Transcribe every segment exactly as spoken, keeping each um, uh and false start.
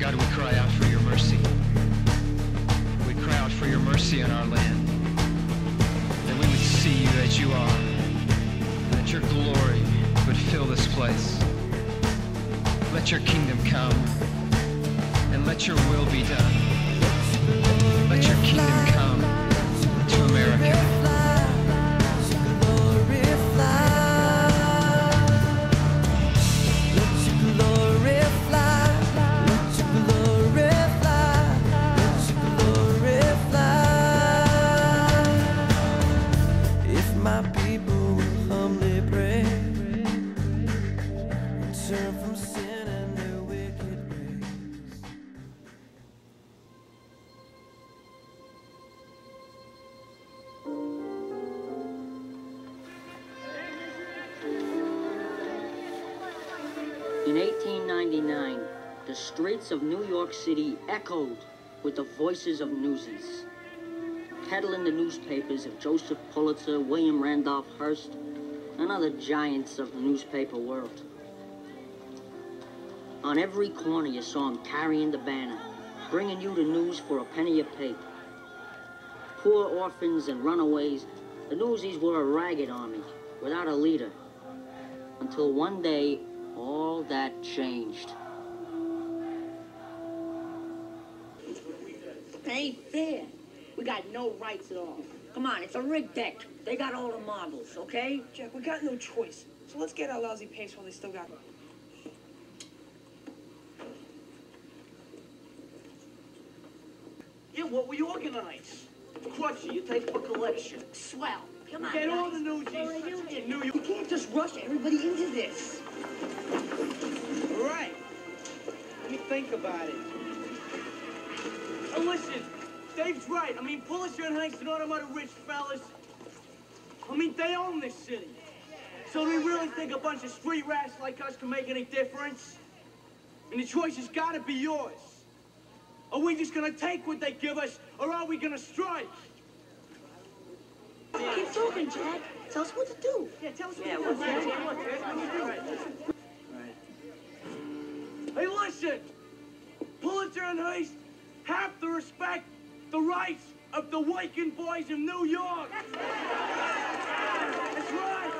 God, we cry out for your mercy. We cry out for your mercy on our land, that we would see you as you are, and that your glory would fill this place. Let your kingdom come, and let your will be done. Let your kingdom come to America. In eighteen ninety-nine, the streets of New York City echoed with the voices of newsies, peddling the newspapers of Joseph Pulitzer, William Randolph Hearst, and other giants of the newspaper world. On every corner you saw them carrying the banner, bringing you the news for a penny a paper. Poor orphans and runaways, the newsies were a ragged army without a leader, until one day all that changed. It ain't fair. We got no rights at all. Come on, it's a rigged deck. They got all the marbles, okay? Jack, we got no choice. So let's get our lousy pace while they still got it. Yeah, what we organize. Crush it, you take for collection. Swell. Come on, Get guys. all the newsies in New York. You can't just rush everybody into this. All right. Let me think about it. Oh, listen, Dave's right. I mean, Pulitzer and Hanks and all them other rich fellas, I mean, they own this city. So do we really think a bunch of street rats like us can make any difference? And the choice has got to be yours. Are we just going to take what they give us, or are we going to strike? Keep talking, Jack. Tell us what to do. Yeah, tell us what Yeah, to do. what's that? Yeah, what to do. Hey, listen! Pulitzer and Hearst have to respect the rights of the working boys of New York! That's right!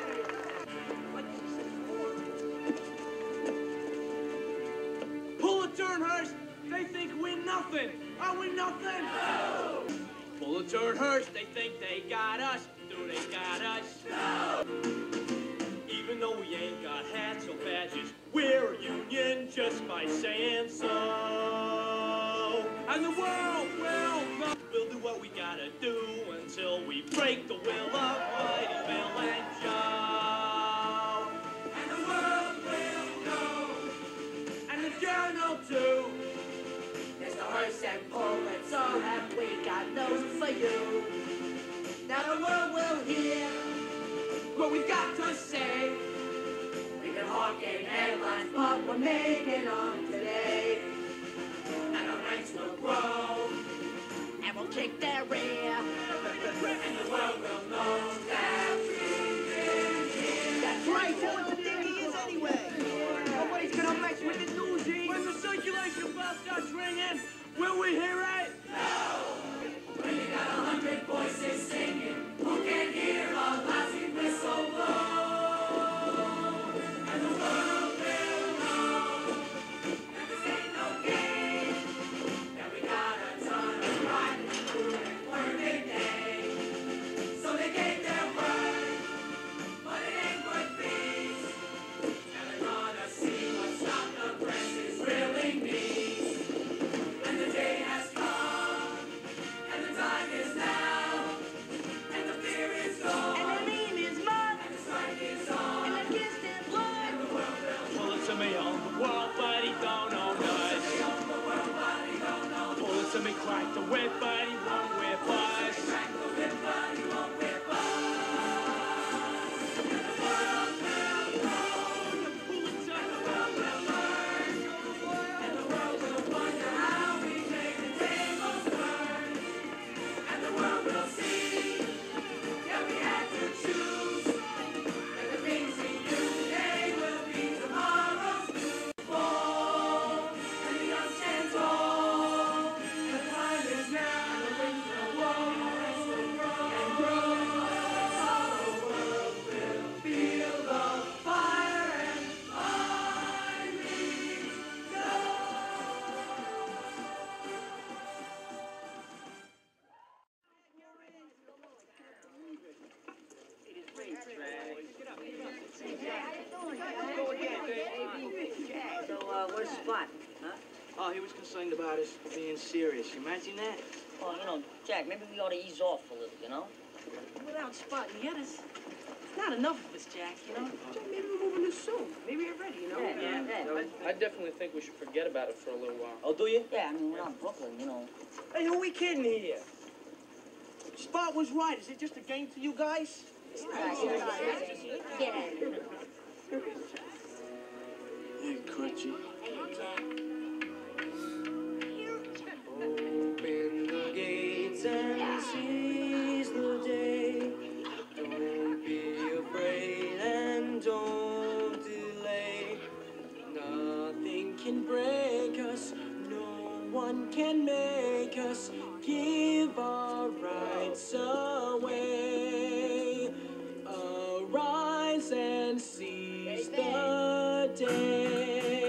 Pulitzer and Hearst, they think we're nothing! Are we nothing? No! Pulitzer and Hearst, they think they got us. Do they got us? No! Even though we ain't got hats or badges, we're a union just by saying so. And the world will know. We'll do what we gotta do until we break the will of Whitey, Bill, and Joe. And the world will know. And the journal too. There's the Hearst and Pulitzer, have we got news for you? Now the world will hear What we've got to say. We've been hawking headlines, but we're making them today. And our ranks will grow. And we'll kick their rear. And the world will know that we've been here. That's right, tell us what the thing he is anyway. Nobody's gonna mess with the newsies. When the circulation bell starts ringing, will we hear it? When you got a hundred voices singing, who can hear a lousy whistle blow? And the world will know that this ain't no game, that we got a ton of pride and food and work. about Spot, huh? Oh, he was concerned about us being serious. You imagine that? Well, you know, Jack, maybe we ought to ease off a little, you know? Without Spot and Yetis, it's not enough of us, Jack, you know? Jack, maybe we're moving this soon. Maybe you're ready, you know? Yeah, yeah, yeah. I, I definitely think we should forget about it for a little while. Oh, do you? Yeah, I mean, we're not Brooklyn, you know. Hey, who we kidding here? Spot was right. Is it just a game to you guys? Get at it. Hey, Crutchy. Open the gates and seize the day. Don't be afraid and don't delay. Nothing can break us, no one can make us give our rights away. Arise and seize the day.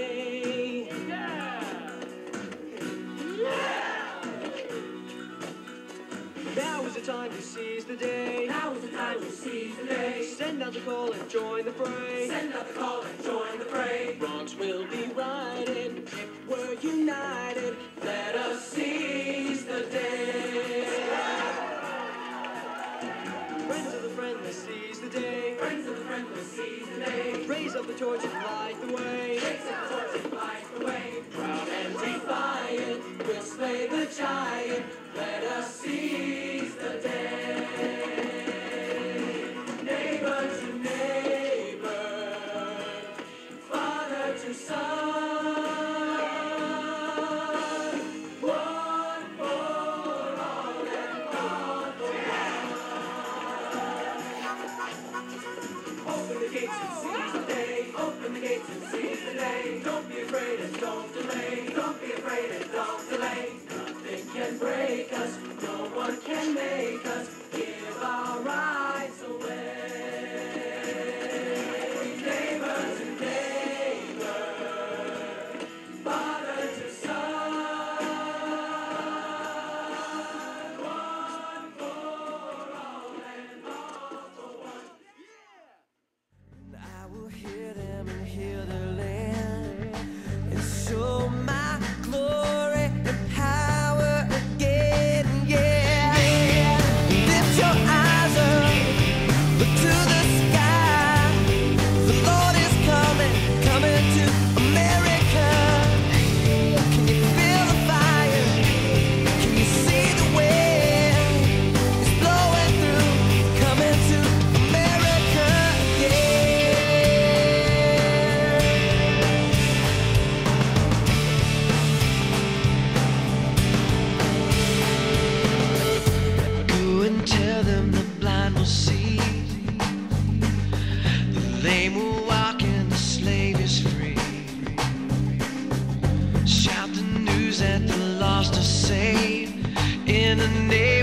Now is the time to seize the day. Now is the time to seize the day. Send out the call and join the fray. Send out the call and join the fray. Wrongs will be righted if we're united. Let us seize the day. Friends of the friendless, seize the day. Friends of the friendless, seize the day. Raise up the torch and light the way. Raise up the torch and light the way. Proud and defiant, we'll slay the giant. Let us seize the day. Neighbor to neighbor, father to son, one for all and all for one. Open the gates and seize the day. Open the gates and seize the day. Don't be afraid and don't delay. Don't be afraid and don't delay. Nothing can break us, no one can make us give our rights away. Neighbor to neighbor, father to son, one for all and all for one. I will hear them and hear their land and show my glory and power again, yeah. Lift your eyes up, look to the sky. The Lord is coming, coming to America. Can you feel the fire? Can you see the wind? It's blowing through, coming to America, Go and tell them the blind will see, the lame will walk and the slave is free. Shout the news that the lost are saved in the name